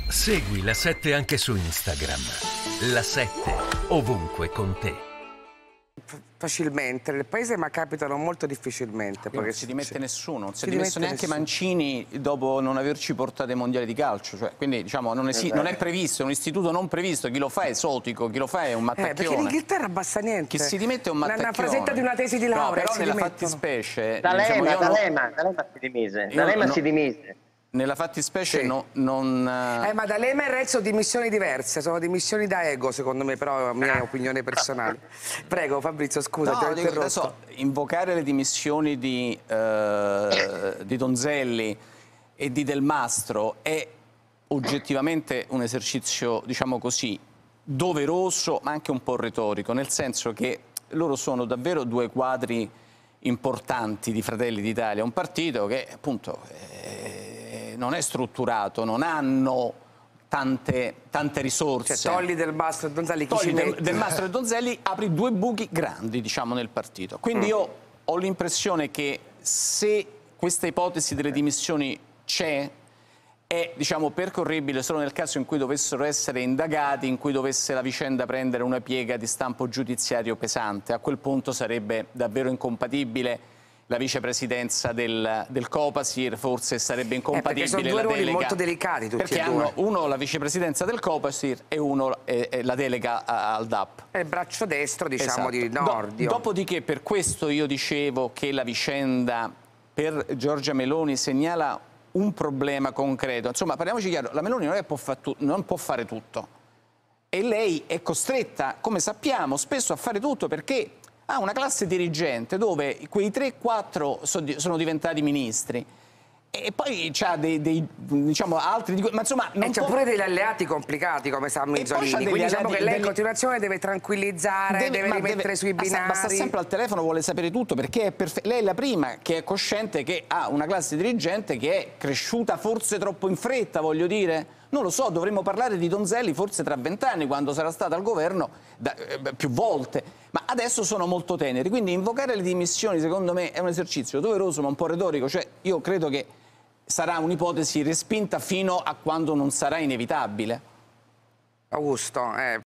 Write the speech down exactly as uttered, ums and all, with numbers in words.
Segui La sette anche su Instagram. La sette, ovunque con te. Facilmente, nel paese ma capitano molto difficilmente. Non si dimette nessuno, non si, si è dimesso neanche nessuno. Mancini dopo non averci portato ai mondiali di calcio, cioè, quindi diciamo non, esi- non è previsto, è un istituto non previsto, chi lo fa è esotico, chi lo fa è un mattacchione. Eh, perché l'Inghilterra basta niente. Chi si dimette è un mattacchione. Una frasetta di una tesi di laurea. No, però si nella dimettono. fattispecie... D'Alema, diciamo, D'Alema, non... D'Alema si dimise, D'Alema no... si dimise. Nella fattispecie sì. no, non... Eh, ma D'Alema e Renzi sono dimissioni diverse, sono dimissioni da ego, secondo me, però è la mia opinione personale. Prego, Fabrizio, scusa, no, ti ho dico, interrotto. adesso, invocare le dimissioni di, eh, di Donzelli e di Del Mastro è oggettivamente un esercizio, diciamo così, doveroso, ma anche un po' retorico, nel senso che loro sono davvero due quadri importanti di Fratelli d'Italia, un partito che appunto... Eh, non è strutturato, non hanno tante, tante risorse. Cioè, togli Del Mastro e Donzelli, chi togli ci del, mette? del Mastro e Donzelli, apri due buchi grandi, diciamo, nel partito. Quindi mm. io ho l'impressione che se questa ipotesi delle dimissioni c'è, è, diciamo, percorribile solo nel caso in cui dovessero essere indagati, in cui dovesse la vicenda prendere una piega di stampo giudiziario pesante. A quel punto sarebbe davvero incompatibile la vicepresidenza del, del Copasir, forse sarebbe incompatibile eh, sono due la ruoli delega. molto delicati tutti perché e due. hanno uno la vicepresidenza del Copasir e uno eh, eh, la delega a, al D A P. È il braccio destro, diciamo, esatto. di Nordio. Do, dopodiché, per questo io dicevo che la vicenda per Giorgia Meloni segnala un problema concreto. Insomma, parliamoci chiaro, la Meloni non, è può, fa tu, non può fare tutto. E lei è costretta, come sappiamo, spesso a fare tutto perché ha una classe dirigente dove quei tre quattro sono diventati ministri e poi c'ha dei, dei diciamo altri di... ma insomma non e c'ha può... pure degli alleati complicati come San Minzolini, quindi diciamo che lei in continuazione deve tranquillizzare, deve, deve rimettere deve... sui binari. Basta, basta sempre al telefono, vuole sapere tutto perché è perfe... lei è la prima che è cosciente che ha una classe dirigente che è cresciuta forse troppo in fretta, voglio dire. Non lo so, dovremmo parlare di Donzelli forse tra vent'anni, quando sarà stata al governo da, eh, più volte, ma adesso sono molto teneri, quindi invocare le dimissioni secondo me è un esercizio doveroso ma un po' retorico, cioè io credo che sarà un'ipotesi respinta fino a quando non sarà inevitabile. Augusto, eh,